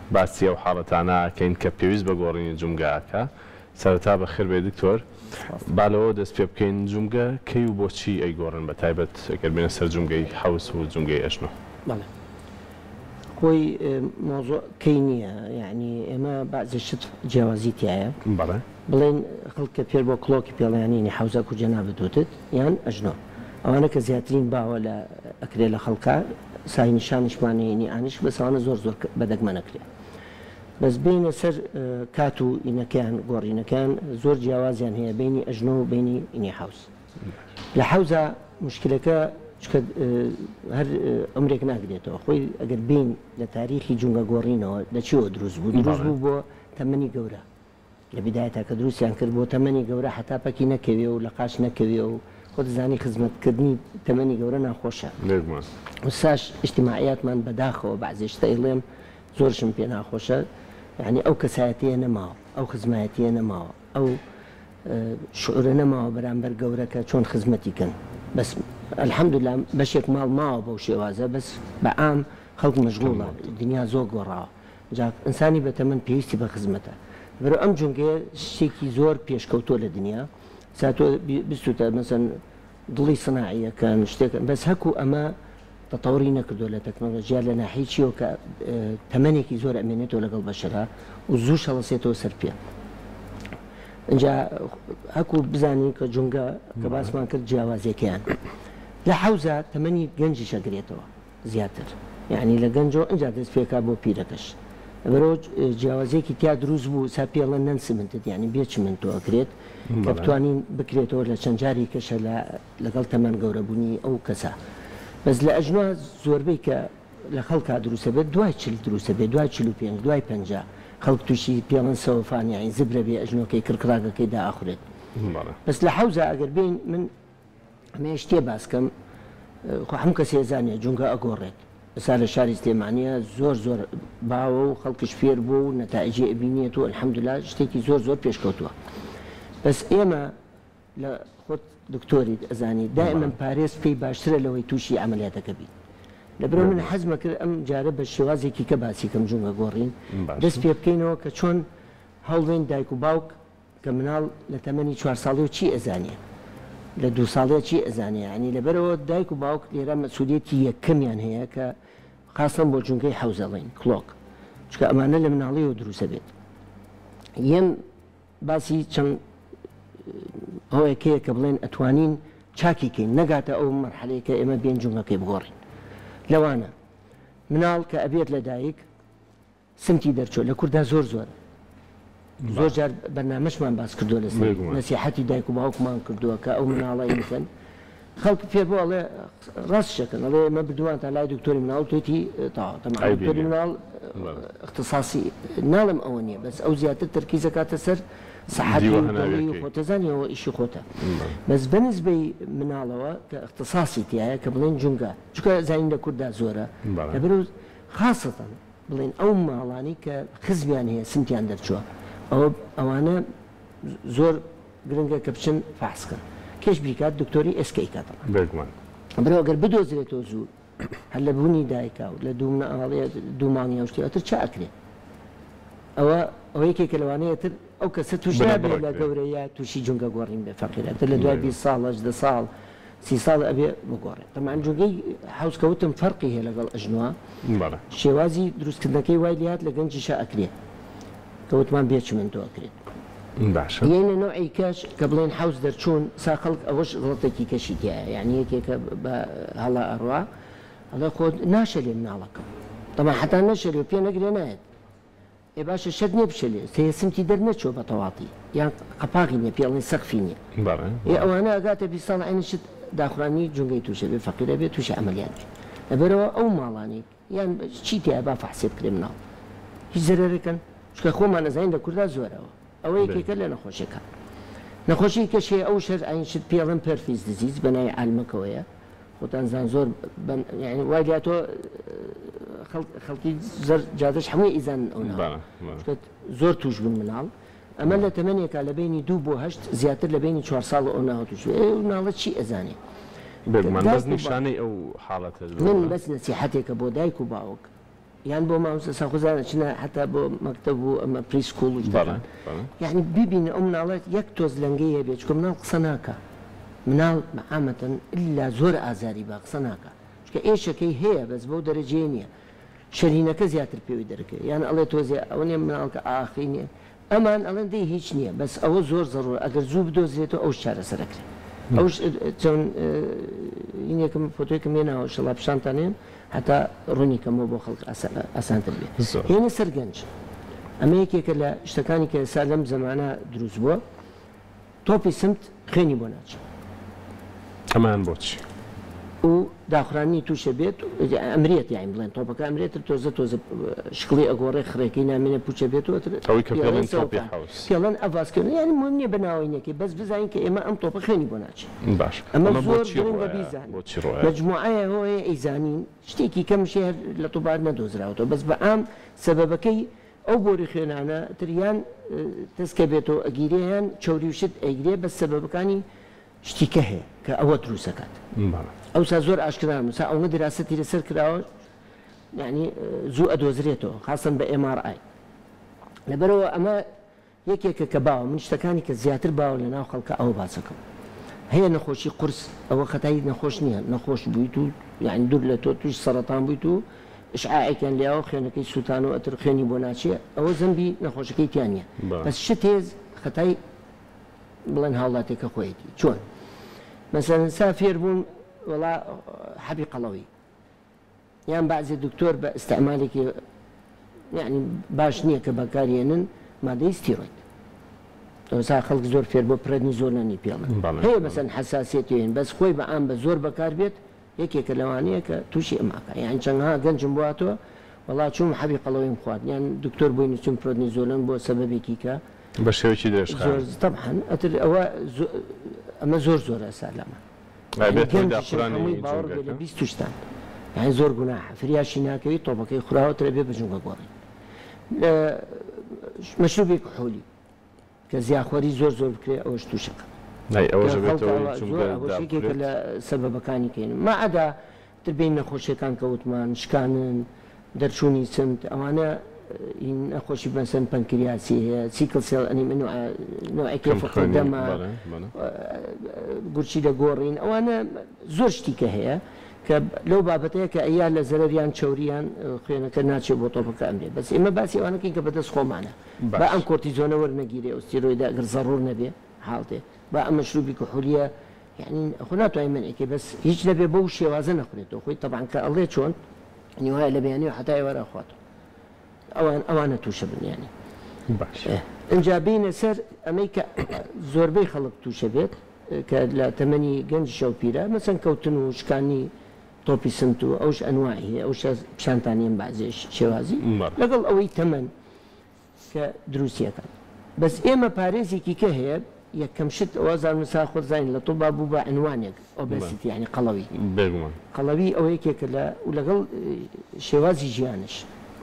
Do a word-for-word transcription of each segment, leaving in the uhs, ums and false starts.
باسی ئەو حاڵەتانەکەین کە پێویست بە گۆڕینی جومگاکە. سەرەتا بەخێر بێ دکتۆر، بالەوە دەست پێ بکەین جومگە کەی و بۆچی ئەیگۆڕن بە تایبەت ئەگەر بێنە سەر جومگەی حەوس و جومگەی ئەژنۆ. بەڵێ خۆی مۆزوع کەی نییە، یعنی ئێمە بەعزێ شت جیاوازی تایە بەڵێ بڵێن خەڵکە پێر بۆ کڵۆکی پێڵیانینی حەوزەک و جەنا بدوتت یان ئەژنۆ، ئەوانە کە زیاترین باوە لە ئەکرێ لە خەڵکە سای نیشانشمانەیەنی ئانیش بەسەوانە زۆر زۆر بەدەگمە نەکرێت. بەس بینە سەر کات و ئینەکەیان گۆڕینەکان زۆر جیاوازیان هەیە بینی ئەژنۆ و بینی ئینی حەوز. لە حەوزە مشکلەکە هەر ئەمرێک ناگرێتەوە، خۆی ئەگەر بین لە تاریخی جونگە گۆڕینەوە لەچیەوە دروست بوو دروست بوو بۆ تەمەنی گەورە لە بیدایەتە کە دروستیان کرد بۆ تەمەنی گەورە حتا پەکی نەکەوێ و لە قاش نەکەوێ و خۆ دەزانی خزمەتکردنی تەمەنی گەورە ناخۆشە. وساش اجتماعیاتمان بەداخەوە بەعزێشتە ئەیڵێم زۆرشم پێ ناخۆشە، یعنی ئەو کەسایەتیە نەماوە، ئەو خزمایەتیە نەماوە، ئەو شعورە نەماوە بەرامبەر گەورەکە چۆن خزمەتیکەن. بەس الحەمدوللا بەشێک ماڵ ماوە بەو شێوازە، بەس بە ئام خەڵک مەشغوڵە، دنیا زۆر گۆڕاوە، جا ئینسانی بەتەمەن پێویستی بە خزمەتە. بەرە ئەم جونگەیە شتێکی زۆر پێشکەوتۆ لە دنیا ساتۆ بستوتە مەسەن دڵی سناعیەکان شتێکن، بەس هەکو ئەمە تەتەوری نەکردو لە تەکنۆلۆژیا لە ناحیە چیەوە کە تەمەنێکی زۆر ئەمێنێتەوە لەگەڵ بەشەرا و زوو شەڵەسێتەوە سەر پێ. اینجا هەکو بزانین کە جونگە کە باسمان کرد جیاوازیەکەیان لە حەوزە تەمەنی گەنجی شەگرێتەوە زیاتر، یعنی لە گەنجەوە ئەنجا دەست پێکا بۆ پیرەکەش. بەرەوە جیاوازیەکی تیا دروست بوو سا پێڵە نەنسمنتت، یعنی بێچ منتۆ ئەکرێت کە بتوانین بکرێتەوە لە چەند جاری کەشە لەگەڵ تەمەن گەورەبوونی ئەو کەسە. بەس لە ئەژنۆ زۆربەی کە لە خەڵکا دروستە بێت دوای چل دروستە بێت، دوای چل و پێنج دوای پەنجا خەڵک تووشی پێڵەن سەوفانیانی زبرە بێ ئەژنۆکەی کرکراگەکەی داخورێت. بەس لە حەوزە ئەگەر بین من ئەمێ شتێ باسکەم هەموو کەسێ زانێ جونگە ئەگۆڕێت. ئێستا لە شاری سلێمانیە زۆر زۆر باوە و خەڵکش فێر بوو و نەتائیجی ئەبینێت و الحەمدوللا شتێکی زۆر زۆر پێشکەوتووە. بەس ئێمە لە خۆت دکتۆریت ئەزانی دائما پارێز پێی باشترە لەوەی تووشی عملیاتەکە بیت. لەبرۆ من حەزمە کرد ئەم جارە بە شێوازێکی کە باسی کەم جونگە گۆڕین دەست پێ بکەینەوە کە چۆن هەڵڵێن دایک و باوک کە مناڵ لە تەمەنی چوار ساڵی و چی ئەزانێ لە دوو ساڵەیە چی ئەزانێ، ینی لەبەرەوە دایک و باوک لێرە مەسئولیەتی یەکەمیان هەیە کە خاصن بۆ جونگەی حەوزەڵین کڵۆک، چکە ئەمانە لە مناڵیەوە دروستە بێت. یەم باسی چەند ئەوەیەکەیە کە بڵێن ئەتوانین چاکیکەین نەگاتە ئەو مەرحەلەیە کە ئێمە بێن جونگەکەی بگۆڕین. لەوانە مناڵ کە ئەبێت لە دایک سمتی دەرچۆ لە کووردا زۆر زۆر زۆر جار بەرنامەشمان باس کردووە لەسەر نەسیحەتی دایک و باوکمان کردووە کە ئەو مناڵە ئینکەن خەڵک پێ بۆ ئەڵێ ڕاستشەکەن ئەڵێ ئێمە بردووان تا لای دکتۆری مناڵ توێتی تاوا تەمام دکتۆری مناڵ اختصاصی ناڵم ئەوە نییە، بەس ئەو زیاتر تەرکیزە کاتە سەر سەحەتی و خۆتەزانیەوە ئیشی خۆتە. بەس بەنسبەی مناڵەوە کە اختصاصی تایە کە بڵێن جونگە چکە زانین لە کووردا زۆرە لەبەر خاصەتەن بڵێن ئەو ماڵانی کە خزمیان هەیە سمتیان دەرچووە ئەوانە زۆر گرنگە کە بچن فحسکەن کێش بیکات دکتۆری ئێسکەی کاتەوە بەرەوە ئەگەر بدۆزرێتەوە زوو هەر لە بوونی دایکا و لە دوو مانگی شتی ئەتر چا ئەکرێت ئەوە ئەوە یەکێکە لەوانەیە تر ئەو کەسە تووشا بێ لە گەورەیە تووشی جونگە گۆڕین بێ فەقیرە تر لە دوای بیست ساڵ هەژدە ساڵ سی ساڵ ئەبێ بگۆڕێت. تەمان جونگەی حەوزکەوتم فەرقی هەیە لەگەڵ ئەژنۆ شێوازی دروستکردنەکەی وای لات لە گەنجیشە ئەکرێت کەوتمان بێچمنتۆ ئەکرێت. یعنی نوعی کەش کە بڵێن حەوز دەرچوون سا خەڵک ئەوەش غڵەتێکی کەشی تایە یعنی یەکێکە بە هەڵا ئەڕوا ئەڵێ خۆ ناشەلێ مناڵەکەم تەمان حتا نەشەلێ پێ نەگرێ نایەت ێ باشە شەد نێ بشەلێ سێ سمتی دەرنەچۆ بە تەواتی یان قەپاغی نیە پێڵێن سەقفی نییە ێ ئەوانە ئەگاتە بیست ساڵ عینی شت داخوانی جونگەی تووشە بێ فەقیرە بێت تووشە ئەمەلیات لەبەرەوە ئەو ماڵانی یان چی تایە با فەحسێ بکرێ مناڵ هیچ زەرەرەکەن چکە خۆمان نەزانین لە کووردا زۆرەوە ئەوە یەکێکە لە نەخۆشیەکە نەخۆشی کەشێ ئەو شەر ئاین شت پێڵم پەرفیز دزیز بەنای عالمەکەوەیە خۆتانزان زۆر وای لاتۆ خەڵکی زەر جادەش هەمووی ئیزان ئەو زۆر توش بوون مناڵ ئەمە لە تەمەنێکە لە بینی دوو بۆ هەشت زیاتر لە بینی چوار ساڵ ئەو ناوە توش ناڵە چی ئەزانێ نیشانەی ئەو حاڵەتە من بەس نەسیحەتێکە بۆ دایک و باوک یان بۆ مامۆستا ساخۆزانە چنە حتا بۆ مەکتەب و ئەمە پریسکوڵ و بەڵێ یعنی ببینە ئەو مناڵێت یەک تۆز لەنگەی هەبێت چکە مناڵ قسە ناکە مناڵ عامەتەن ئللا زۆر ئازاری با قسە ناکە چکە ئێشەکەی هەیە بەس بەو دەرەجێ نییە شەرینەکە زیاتر پێوی دەرەکەی یان ئەڵێ تۆزێ ئەوە نیە مناڵکە ئاخی نییە ئەمان ئەڵێن دەی هیچ نییە بەس ئەوە زۆر زەڕۆر ئەگەر زوو بدۆزرێتەوە ئەو چارەسەرەکرێت ئەوش چۆن یەکەم فۆتۆیکم هێناوە شەڵا پیشانتانێن هەتا ڕوونیکەمەوە بۆ خەڵک ئاسانتر بێت هێنە سەر گەنج ئەمە یەکێکە لە شتەکانی کە ئێستا لەم زەمانە دروست بووە تۆپی سمت خوێنی بۆ ناچێت ئەمان بۆچی و داخرانی تووشە بێت ئەمرێت یاین بڵێن تۆپەکە ئەمرێتتر تۆزە تۆزە شکڵی ئەگۆڕێ خڕێکی نامێنە پوچە بێتەوە پێڵەن ئەڤاسکردن یانی مهم نییە بەناوینەکەی بەس بزانین کە ئێمە ئەم تۆپە خوێنی بۆ ناچێت باش ئەمە زۆر گرنگە بیزانین مەجموعەیە هۆیە ئەیزانین شتێکی کەم شێر لە تووبار نەدۆزراوەوە بەس بە ئام سەبەبەکەی ئەو بۆری خوێنانە تریان تەسکە بێتەوە ئەگیرەیان چوری وشت ئەیگرێ بە سەبەبەکانی شتیکە هەیە کە ئەوە دروستەکات ئەوسا زۆر ئاشکران وسا ئەوە دراستەتی لەسەر کراوە یعنی زوو ئەدۆزرێتەوە خاصن بە ئێم ئار ئای لەبەرەوە ئەمە یەکێکە کە باوە من شتەکانی کە زیاتر باوە لە ناو خەڵکە ئەوە باسەکەم هەیە نەخۆشی قورس ئەوە خەتایی نەخۆش نییە نەخۆش بوویت و یعنی دوور لە تۆ توش سەرەتان بوویت و شعاعێکیان لیاوە خوێنەکەی سووتان و ئەتر خوێنی بۆ ناچێ ئەوە زەمبی نەخۆشەکەی تیان نیە بەس شت هێز خەتای بڵێن هاوڵاتێکە خۆیەتی چۆن مەسەلەن سا فێر بوون وڵا حەبی قەڵەوی یان بەعزێ دکتۆر بە ئستعمالێکی یعنی باش نییە کە بەکارێنن مادەی ستیڕۆید ئەوسا خەڵک زۆر فێر بۆ پرەدنیزۆلەنی پێڵن هەیە مەسەن حەساسیەتێن بەس خۆی بە ئام بە زۆر بەکار بێت یەکێکە لەوانەیە کە تووشی ئەماکە یان چەندها گەنجم بواتەوە وڵا چوم حەبی قەڵەوەیم خوارد یان دکتۆر بووین چون پرۆدنیزۆلن بۆ سەبەبێکی کە بە شێوەی درێژ طبعا ئەتر ئەوە ئەمە زۆر زۆرە سالامە بیست توشتان یعنی زۆر گوناحە فریاشی ناکەوی تۆپەکەی خوراوەترە بێ بەجونگە گۆڕی مەشروبی کحولی کە زیاخۆری زۆر زۆر بکرێ ئەوەش تووشەکە ئەوەشێکێکە لە سەبەبەکانی کەین ماعەدا تر بین نەخۆشیەکان کەوتمان شکانن دەرچوونی سمت ئەوانە نەخۆشی بەسەن پەنکریاسی هەیە سیکل سێڵ ئەنی نوعێکی فقدەمە گورچی لە گۆڕین ئەوانە زۆر شتیکە هەیە کە لەو بابەتەیە کە ئەیا لە زەرەریان چوریان خوێنەکە ناچێت بۆ تۆپەکە ئەمرێ بەس ئێمە باسی ئەوانەکەین کە بەدەست خۆمانە با ئەم کۆرتیزۆنە وەرنەگیرێ ئۆستیرۆیدا ئەگەر زەڕور نەبێ حاڵتێ با ئەمە مەشروبی کحولیە یعنی خۆ ناتوانین منێکی بەس هیچ نەبێ بەو شێوازە نەخورێتەوە خۆی تەبعاً کە ئەڵێ چۆن نیوایە لە بەیانەوە حتای وەرە خواتەوە ئەوان ئەوانە تووشە بنیانی ئەنجا بینە سەر ئەمەی کە زۆربەی خەڵک تووشە بێت کە لە تەمەنی گەنج شەو پیرە مەسەن کەوتن و شکانی تۆپی سمت و ئەوش ئەنواعی ئەوش پیشانتانیان بەعزێش شێوازی لەگەڵ ئەوەی تەمەن کە دروستیەکان بەس ئێمە پارێزێکی کە هەیە یەکەم شت ئەوە زانمسا خۆ زین لە تۆ با بوو بە عنوانێک ئۆبێسیتی یعنی قەڵەوی قەڵەوی ئەوە یەکێکە لە و لەگەڵ شێوازی ژیانش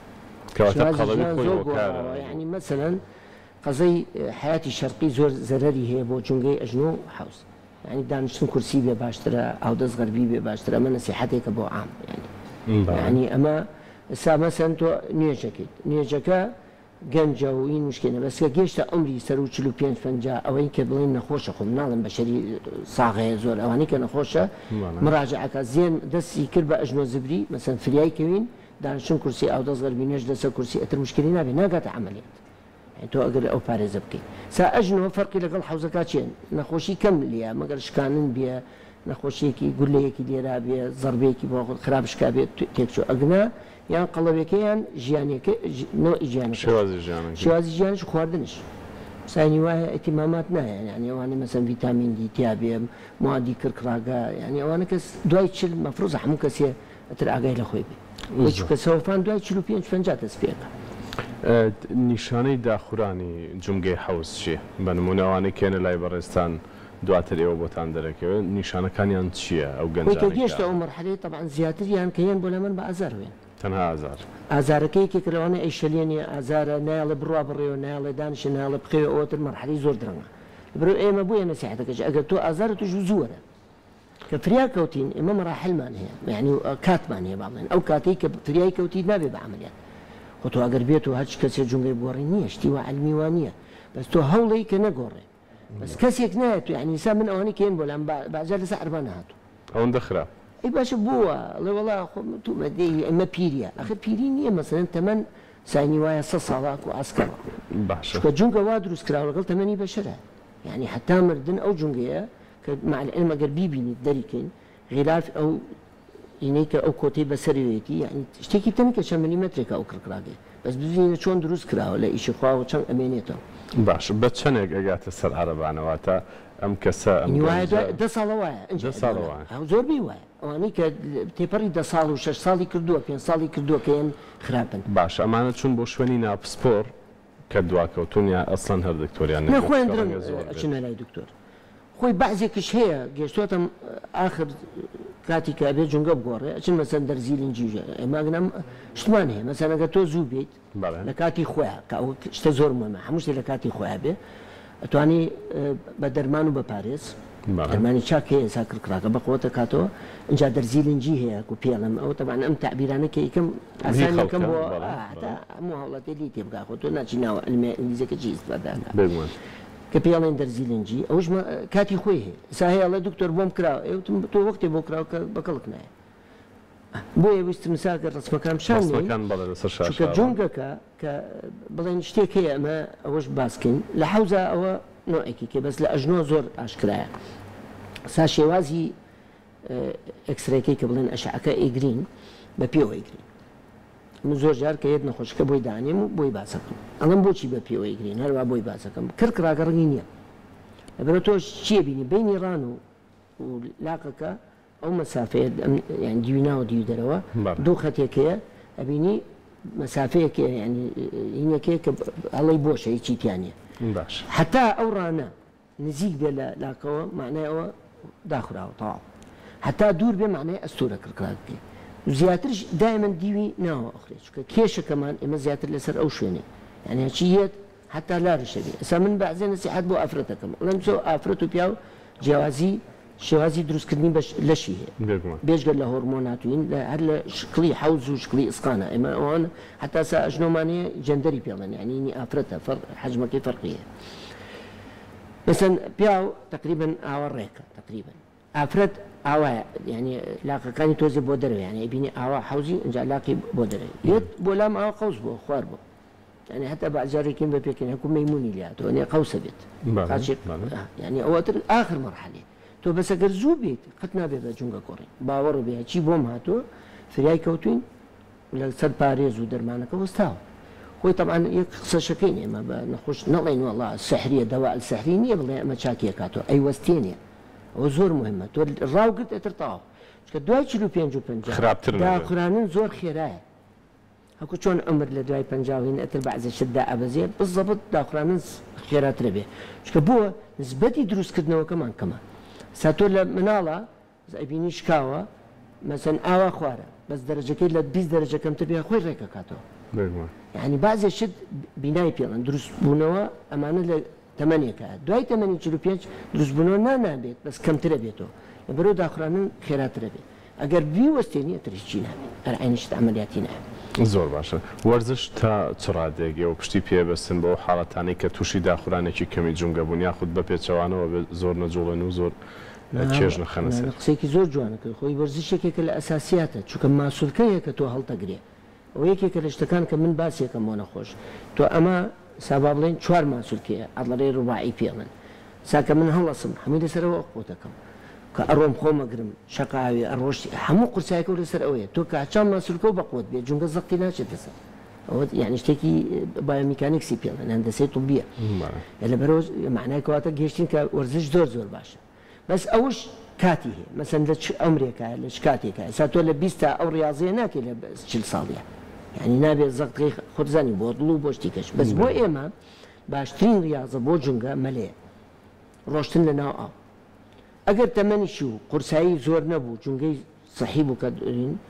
ینی مەسەلەن قەزەی حیاتی شەرقی زۆر زەرەری هەیە بۆ جونگەی ئەژنۆ حوز ینی دانیشتن کورسی بێ باشترە ئاودەست غەربی بێ باشترە ئەمە نەسیحەتێکە بۆ عام ینی ئەمە ئێستا مەسەن تۆ نوێژەکەیت نوێژەکە گەنجە و این مشکێنە بەسکە گەیشتە ئەمری سەر و چل و پێنج پەنجا ئەوەی کە بڵێن نەخۆشە خۆم ناڵم بەشەری ساغەیە زۆر ئەوانەی کە نەخۆشە مراجعەکە زیێن دەستی کرد بە ئەژنۆ زبری مەسەن فریای کەوین دانیشتن کورسی ئاودەست غەربی نوێژ لەسەر کورسی ئەتر مشکلی نابێت ناگاتە عەمەلیات تۆ ئەگەر ئەو پارێزە بکەیت سا ئەژنۆ فەرقی لەگەڵ حوزەکە چێن نەخۆشی کەم لێە مەگەر شکانن بێ نەخۆشیەکی گولەیەکی لێرا بێ زەربەیەکی بۆ خراپشکا بێت تێکچۆ ئەگنا یان قەڵەوەکەیان ژیانێکە ژیان شێوازی ژیانش خواردنش ساینی وایە ئەتیمامات نایە یعنی ئەوانە مەسەن ڤیتامین دی تیا بێ موادی کڕکڕاگا یعنی ئەوانە کەس دوای چل مەفرۆزە هەموو کەسێ ئەتر ئاگای لە خۆی بێ چکە سەوفان دوای چل و پێنج پەنجا دەست پێەکە نیشانەی داخورانی جومگەی حەوز چیە بە نمونەوانەی کێنە لای بەڕێستان دواتر ئێوە بۆتان دەرەکەوێت نیشانەکانیان چییە ئەو گەنجانە گەشتە ئەو مەرحەلەی تەبعاً زیاتریان کە هێن بۆ لە من بە ئازار وێن تەنها ئازار ئازارەکەیەکی کەلەوانە ئەیشەلێنی ئازارە نایڵە بڕوا بڕێەوە نایڵە دانیشە نایڵە بخەوێ ئەوتر مەرحەلی زۆر درەنگە بەرەو ئێمە بووە نەسیحەتەکەش ئەگەر تۆ ئازارە توش زووەرە کە فریا کەوتین ئێمە مەراحلمان هەیە یعنی کاتمان هەیە باڵێن ئەو کاتەی کە فریای کەوتی نابێ بە عملیات خۆ تۆ ئەگەر بێت و هەرچ کەسێ جونگەی بگۆڕی نییە شتی وە عەلمی وان نییە بەس تۆ هەوڵی کە نەگۆڕێ بەس کەسێک نایەت یعنی سا من ئەوانەی کێن بۆ لەم بازار لەسەر عەربان هاتوو ئەوەن دەخرا ئەی باشە بووە لە وەڵا خۆ تو مەدەی ئەمە پیریە ئەخر پیری نییە مەسەلەن تەمەن ساینی وایە سە ساڵاک و ئاسکەڕ باشە کە جونگە وا دروست کراوە لەگەڵ تەمەنی بەشەرە یعنی حتا مردن ئەو جونگەیە کە مع العلم ئەگەر بیبینیت دەریکەین غیلاف ئەو اینەی کە ئەو کۆتەی بەسەروێتی یعنی شتێکی تەنی کە چەند میلیمەترێکە ئەو کڕکراگێ بەس ببینە چۆن دروست کراوە لە ئیشی خوا و چەند ئەمێنێتەوە باش بە چەندێک ئەگاتە سەر عەرەبانەوەتە ئەم کەسە دە ساڵە وایە زۆربەی وایە ئەوانەی کە تێپەڕی دە ساڵ و شەش ساڵی کردووە پێنج ساڵی کردووە کە یەن خراپن باش ئەمانە چون بۆ شوێنی ناپسپۆر کە دواکەوتون یا ئەسڵەن هەر دکتۆریان نەخۆیان درەنگ ئەچنە لای دکتۆر خۆی بەعزێکش هەیە گەشتوتم آخر کاتی کە ئەبێ جونگە بگۆڕێ ئەچن مەسەن دەرزیلنجیژە ئێماگەنم شتمان هەیە مەسەنەگە تۆ زوو بێت لە کاتی خۆیان کە ئەو شتە زۆر مهمە هەموو شتێک لە کاتی خۆیان بێ ئەتوانی بە دەرمان و بە پارێز دەرمانی چاک هەیە ساکردکراکە بەقوتە کاتەوە اینجا دەرزیلنجی هەیە و پێڵم ئەو تەبان ئەم تعبیرانەکە یکەم ئاسانەکەم بۆ هەموو هەوڵەتی لی تێ بگا خۆ تۆ ناچی ناوە علمێ ئینگلیزیەکە چی ئیستفادەکە کە پێڵێن دەرزیلنجی ئەوش کاتی خۆی هەیە سا هەیە لە دکتۆر بۆم کراوە ئێوتم تۆ وەختی بۆ کراوە کە بەکەڵک نایە بۆ ویستم ساکە ڕستمەکان شانکە جونگەکە کە بڵێن شتێک هەیە ئەمە ئەوەش باسکەین لە حوزە ئەوە نوعێکی کە بەس لە ئەژنۆ زۆر ئاشکرایە سا شێوازی ئەکسرەکەی کە بڵێن ئەشعەکە ئیگرین بە پێوە ئیگرین من زۆر جار کە یەت نەخۆشەکە بۆی دانێم و بۆی باسەکەم ئەڵم بۆچی بە پێوە ئیگرین هەروە بۆی باسەکەم کڕکراگە ڕنگی نییە لەبەرە تۆ چیە بینی بینی ڕان و لاقەکە ئەو مەسافەیە یان دیوینا و دیو دەرەوە دوو خەتێکەیە ئەبینی مەسافەیەکە ینی هینەکەیە کە هەڵی بۆشە هیچی تیانە حتا ئەو ڕانە نزیک بێ لە لاکەوە معنایەوە داخراوە تاو حتا دوور بێ معنای ئەستورە کڕکراکەی زیاترش دایمەن دیوی ناوە ئەخرێت چکە کێشەکەمان ئێمە زیاتر لەسەر ئەو شوێنێ یعنی هەچی هێت حتا لارشەبێ ئەسا من بەعزێ نەسیحەت بۆ ئافرەتەکەم ئەڵێم چۆ ئافرەت و پیا و جیاوازی شێوازی دروستکردنی لەشی هەیە بێژگەر لە هۆرمۆناتوین هەر لە شکلی حەوز و شکلی ئسقانە ئێمە ئەوان حتا سا ئەژنۆمانەیە جەندەری پێڵێن یعنی ئافرەتە حەجمەکەی فەرقیە مثلا پیا و تقریبا ئاوا ڕێکە تقریبا ئافرەت ئاوایە ینی لاقەکانی تۆزی بۆ دەروێ یعنی بینی ئاوا حەوزی ئەنجا لاقی بۆ دەرێ یەت بۆ لام ئاوا قەوس بۆ خوار بۆ يعني حتى بعد جاريكين ببيكين هكون ميموني لياتو يعني قوسة بيت يعني أوتر آخر مرحلة تو بس أجر زو بيت قتنا بيبا جونجا كورين باورو بيها شي بوم هاتو فرياي كوتوين ولا سد باريز ودرمانك وستاو هو طبعا يقصى شكيني ما نخش نڵێن والله السحرية دواء السحرية بڵێ ئەمە چاکیە کاتۆ ئەی وەستێنێ ئەو زۆر مهمە تۆ ڕاوگرت ئەترتاوە چکە دوای چل و پێنج و پەنجا داخورانن زۆر خێرایە هەکو چۆن ئەمر لە دوای پەنجاوین ئەتر بەعزە شتدا ئەبەزێ بزەبت داخورانن خێراترە بێ چکە بووە نسبەتی دروستکردنەوەکەمان کەمە سا تۆ لە مناڵە ئەبینی شکاوە مەسەن ئاوا خوارە بەس دەرەجەکەی لە بیست دەرەجە کەمتر بێ خۆی ڕێکە کاتەوە یعنی بعضێ شت بینای پێڵەن دروست بوونەوە ئەمانە لە تەمەنێکە دوای تەمەنی چل و پێنج دروست بوونەوە نانابێت بەس کەمترە بێتەوە لەبەرەوە داخورانن خێراترە بێت ئەگەر بیوەستێنی ئەتریش چی نابێت هەر عینشت ئەمەلیاتی نابێت زۆر باشە وەرزش تا چڕادێگی و پشتی پێبەستن بۆ حاڵەتانی کە تووشی داخورانێکی کەمی جونگە بوون یاخود بە پێچەوانەوە زۆر نەجوڵێن و زۆر چێژ نەخەنە سەر قسێکی زۆر جوانە کرد خۆی وەرزشێکێکە لە ئەساسیاتە چونکە ماسوولکەیە کە تۆ هەڵتەگرێ ئەو یەکێکە لە شتەکان کە من باسیەکەم بۆ نەخۆش تۆ ئەمە سابا بڵێن چوار ماسوولکەیە ئەڵەرێ ڕوباعی پێڵێن ساکە من هەڵەسم هەمووی لەسەرەوە قوتەکەم کە ئەڕۆم خۆمەگرم شقاوی ئەڕۆشتی هەموو قورسایەکە لەسەر ئەوەیە تۆ کاچان ماسوولکە و بەقوت بێت جونگە زەقی ناچێتە سەر ئەوە یعنی شتێکی بایۆمیکانیکسی پێڵێن هەندەسەی توبیە لەبەرەوە معنای کەواتە گەشتین کە وەرزش زۆر زۆر باشە بەس ئەوش کاتی هەیە مەسەن لە ئەمرێکە لە چ کاتێکە سا تۆ لە بیست تا ئەو ڕاضیە ناکەی لە چل ساڵیە یعنی نابێت زەقی خۆزانی بۆ دڵ و بۆ شتێکەش بەس بۆ ئێمە باشترین ریاضە بۆ جونگە مەلەیە ڕۆشتن لە ناو ئاو ئەگەر تەمەنیشی و قورسایی زۆر نەبوو جونگەی سەحی بوو کە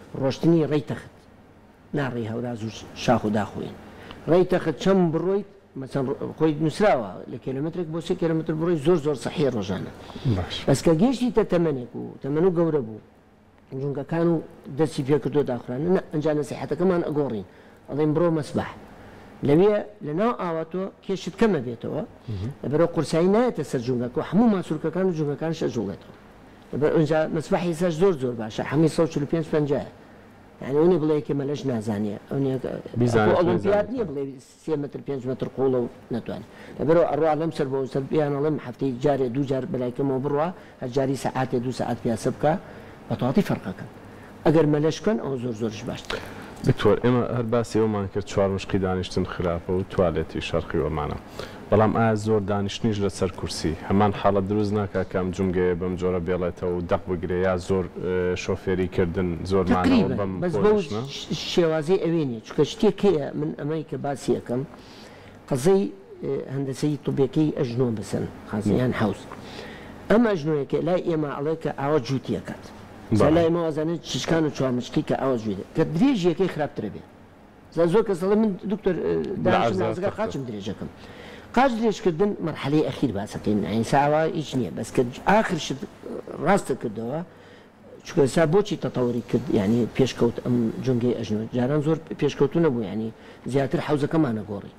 ڕۆشتنی ڕێی تەخت ناڕێی هەوراز و شاخ و داخۆین ڕێی تەخت چەند بڕۆیت مەسەن خۆی نووسراوە لە کیلومترێک بۆ سێ کیلومتر بڕۆی زۆر زۆر سەحی ڕۆژانە بەس کە گەشتیتە تەمەنێک و تەمەن و گەورە بوو جونگەکان و دەستی پێکردو داخرانە ئەنج نەسیحەتەکەمان ئەگۆڕین ئەڵێن بڕۆ مەسباح لەوێ لەناو ئاواتۆ کێشت کەمە بێتەوە لەبەرەوە قورسایی نایەتە سەر جونگەکە و هەموو ماسوولکەکان و جونگەکانش ئەجوڵێتەوە لەبەر ئەنجا مەسباحی سەر زۆر زۆر باشە هەمی سەد و چل و پێنج پەنجا يعني اوني بلاي كما ليش نازانيه اوني اولمبياد ني بلاي سي متر بينج متر قوله نتواني برو اروح لمسر بو سلبيان لم حفتي جاري دو جار بلاي كما بروا الجاري ساعات دو ساعات فيها سبكه بتعطي فرقك اگر ملش كان او زور زورش باش دكتور اما هر باسي وما كرت شوار مشقي دانشتن خلافه وتواليتي شرقي ومعنا بەڵام ئایا زۆر دانیشتنیش لەسەر کورسی هەمان حاڵەت دروست ناکە کەم جونگەیە بەم جۆرە بێڵێتەوە و دەق بگرێ یا زۆر شۆفێریکردن زۆر مانەوە بەم شێوازی ئەوێنێ چکە شتێکەیە من ئەمەی کە باسی یەکەم قەزەی هەندەسەی طبیەکەی ئەژنۆ بسن خازیان حوز ئەم ئەژنۆیەکە لای ئێمە ئەڵێ کە ئاوە جووتیەکات لای مەوازانێت چشکان و چوارمشکی کە ئاوە جوێ کە درێژیەکەی خراپترە بێ زۆر کەس دەڵێ من دکتۆر دانیشتنازگا قاچم درێژەکەم قاش درێژکردن مەرحەلەی ئەخیر باسەکەین ئەین ساوا هیچ نییە بەس کە ئاخر شت ڕاستە کردەوە چکە سا بۆچی تەتەوەری کرد یعنی پێشکەوت ئەم جونگەی ئەژنۆ جاران زۆر پێشکەوتو نەبوو ینی زیاتر حوزەکەمانە گۆڕی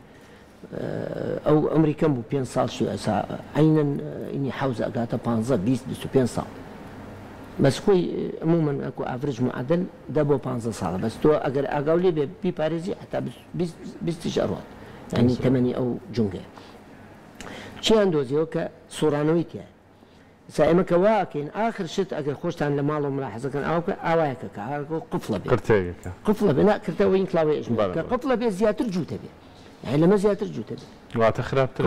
ئەو ئەمریکەم بوو پێنج ساڵ ئەسا عینەن ئینی حوزە ئەگاتە پانزە بیست بیست و پێنج ساڵ بەس خۆی عمومەن ئەکو ئاڤرج معدل دە بۆ پانزە ساڵە بەس تۆ ئەگەر ئاگاو لێ بێ بیپارێزی حتا بیستیش ئەڕات ینی تەمەنی ئەو جونگەیە چیان دۆزیەوە کە سوڕانەوەی تایە سا ئێمە کە واکەین ئاخر شت ئەگەر خۆشتان لە ماڵ و ملاحەزەکەن ئاوکە ئاوایەکە کە قفڵە بێ قفڵە بێ ناکردەوە این کلااوی ئەژمە کە قفڵە بێ زیاتر جووتە بێ یعنی لەمە زیاتر جووتە بێ واتە خراپتر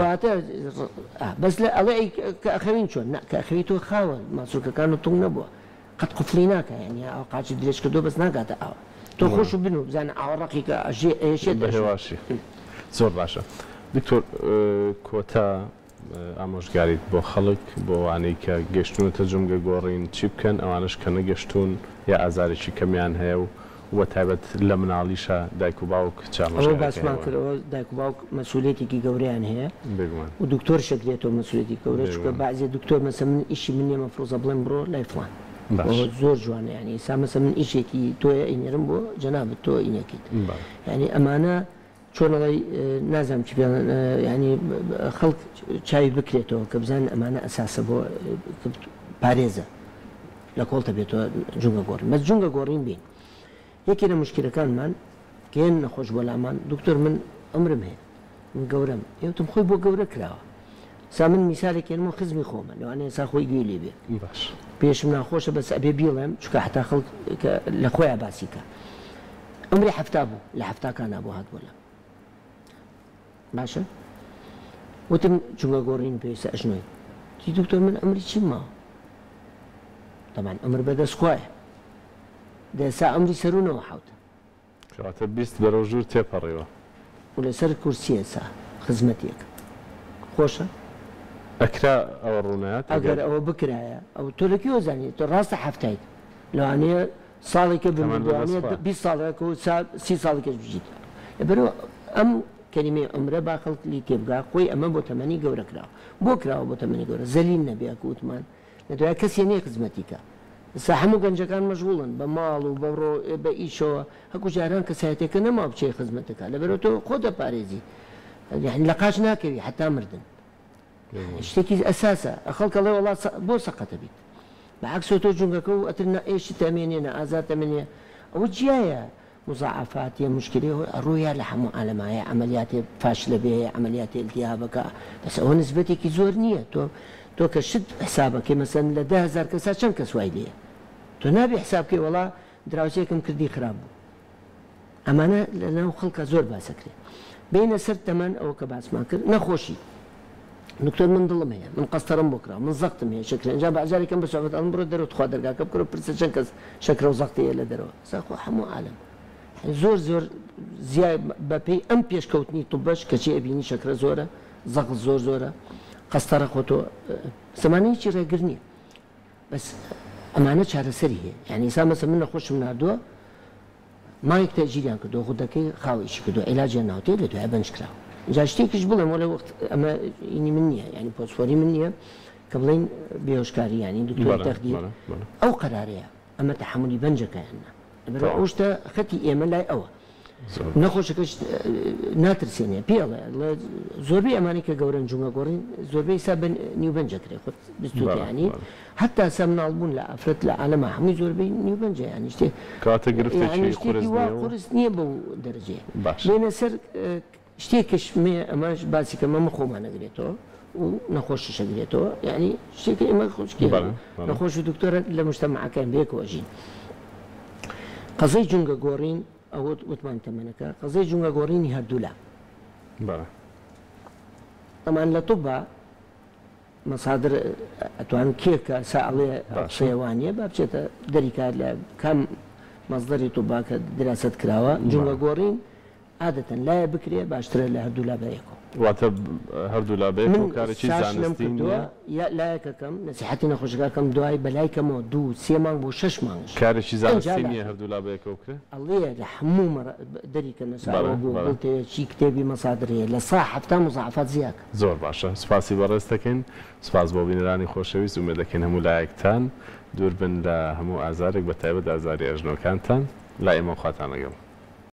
بەس لە ئەڵێ کە ئەخەوین چۆن کە ئەخەوی تۆ خاوە ماسوولکەکان و تۆ نەبووە قەت قفڵی ناکە یعنی ئەو قاچی درێژ کردو بەس ناگاتە ئاوە تۆ خۆش و بن و بزانە ئاوەڕەقی کە ئەژێت بەهێواشی زۆر باشە دکتۆر کۆتا ئامۆژگاریت بۆ خەڵک بۆ وانەی کە گەشتونەتە جونگە گۆڕین چی بکەن ئەوانش کە نەگەشتون یا ئازارێکی کەمیان هەیە و وە تایبەت لە مناڵیشە دایک و باوک چاڵەوە باسمان کردەوە دایک و باوک مەسئولێتێکی گەورەیان هەیە و دکتۆر شەکرێتەوە مەسئولێتی گەورە چکە بەعزێ دکتۆر مەسە من ئیشی من نیە مەفرۆزە بڵێم بڕۆ لای فڵان زۆر جوانە ینی سا مەسە من ئیشێکی تۆیە ئینێرم بۆ جەنابەت تۆ ئینەکەیت ینی ئەمانە چۆنەڵی نازانم چی ینی خەڵک چاوی بکرێتەوە کە بزان ئەمانە ئەساسە بۆ پارێزە لە کۆڵتە بێتەوە جونگە گۆڕین مەس جونگە گۆڕین بین یەکی لە مشکلەکانمان کێن نەخۆش بۆ لامان دکتۆر من ئەمرم هەیە من گەورەم ئێوتم خۆی بۆ گەورە کراوە سا من میسالێکێنمە خزمی خۆمە لەوانەیە سا خۆی گوێ لێ بێ پێشم ناخۆشە بەس ئەبێ بیڵێم چکە حتا خەڵک لە خۆیان باسیکە ئەمری هەفتا بوو لە هەفتاکان بۆ هات بۆ لە باشە وتم جونگە گۆڕین پێویستە ئەژنۆی تی دکتۆر من ئەمری چیم ماوە تەمان ئەمر بەدەست خوایە دەسا ئەمری سەرونەوە حوتە کەواتە بیست بەرەو ژوور تێپەڕێەوە و لەسەر کورسیە سا خزمەتێک خۆشە ئەکرا ئەوە ڕوونات ئەگەر ئەوە بکرایە ئەو تۆ لەکیۆ زانیت تۆ ڕاستە هەفتایت لەوانەیە ساڵێکە بمدوانێت بیست ساڵێک و سی ساڵێکش بژیت بەرەوە ئەم کەلیمەی ئەمرە با خەڵک لی تێبگا خۆی ئەمە بۆ تەمەنی گەورە کراوە بۆ کراوە بۆ تەمەنی گەورە زەلیل نەبێ کە وتمان لە دوای کەسێ نییە خزمەتیکە سا هەموو گەنجەکان مەشغوڵن بە ماڵ و بەڕۆ بە ئیشەوە هەکو جاران کەسایەتێکە نەما بچێ خزمەتەکە لەبەرەوە تۆ خۆ دەپارێزی لە قاچ ناکەوی حتا مردن شتێکی ئەساسە خەڵکەڵێ وڵات بۆ سەقەتە بیت بەعکسۆ تۆ جونگەکە و ئەتر ئێشتی تەمێنێنە ئازاد تەمێنێ ئەوە جیایە مزاعفات مشكلة الرؤية لحمو عالمية عمليات فاشلة بها عمليات التهابك بس هو نسبتي كي زور نية تو تو كشد حسابك مثلا لده هزار كسا كم كسوايلية تو نابي حسابك والله دراوسيكم كردي خراب اما انا لانه خلق زور باسكري بين سر تمن او كباس ماكر نخوشي دكتور من ظلم هي من قسطرم بكره من زقتم هي شكرا جاب ذلك كم بس امر درو تخوا درقا كبكرو برسشن كس شكرا وزقتي الى درو ساخو حمو عالم زۆر زۆر زیای بەپێی ئەم پێشکەوتنی توبەش کەچی ئەبینی شەکرە زۆرە زەقل زۆر زۆرە قەستەرە خۆتۆ زمانەیەکی ڕێگر نییە بەس ئەمانە چارەسەری هەیە یعنی ئێستا مەسەڵەن من نەخۆشم نردووە مایەک تەجیریان کردو خودەکەی خاوێکی کردو عیلاجیان ناوتێ لە دوای بەنج کراوە جا شتێکیش بڵێم وەلە وەخت ئەمە ئینی من نییە ینی پۆسفۆری من نییە کە بڵین بێهۆشکاری ینی دکتۆر تەخدیر ئەو قەرارەیە ئەمە تەحملی بەنجەکەیانە بەرە ئەو شتە خەتی ئێمە لای ئەوە نەخۆشەکەش ناترسێنێ پێڵێ زۆربەی ئەمانی کە گەورن جومە گۆڕین زۆربەی سا نیوبەنجەکرێ خۆت بستوتیانی هەتا سا مناڵبوون لە ئەفرەت لە عالەمە هەمووی زۆربەی نیوبەنجە ینی شتێ کاتە گرفتێکی قورس نییە بەو دەرەجێ لێنە سەر شتێکش ئەمەش باسی کە مەمە خۆمانەگرێتەوە و نەخۆشی شەگرێتەوە ینی شتێکی ئێمە خۆشکی نەخۆش و دکتۆرە لە مشتەمەعەکان بێکەوەژین قەزەی جونگە گۆڕین ئەوە وتمان تەمەنەکە قەزەی جونگە گۆڕینی هەردوولا ئەمان لە توبە مەسادر ئەتوان کێکە ساڵێ شێوانیە با بچێتە دەریکات لە کام مەزدەری توبا کە دراست کراوە جونگە گۆڕین عادەتەن لایە بکرێ باشترە لە هەردوو لابەیەکەوە واتە هەردوو لابەیەک و کارێکی زانستی یا لایەکەکەم نەسیحەتی نەخۆشەکەم دوای بەلایکەمەوە دوو سێ مانگ بۆ شەش مانگ کارێکی زانستی نییە هەردوو لابەیەکەوە بکرێ ئەڵێ لە هەموو دەریکە نەساوە بۆ بڵتەیەکی کتێبی مەسادرەیە لە سا هەفتا مزعفات زیاکە زۆر باشە سوپاسی بەڕێز دەکەین سوپاس بۆ بینەرانی خۆشەویست ومێ دەکەین هەموو لایەکتان دوور بن لە هەموو ئازارێک بە تایبەت ئازاری ئەژنۆکانتان لا ئێمە خواتان لەگەڵ